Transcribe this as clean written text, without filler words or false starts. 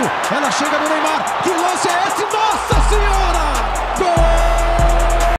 Ela chega no Neymar. Que lance é esse? Nossa!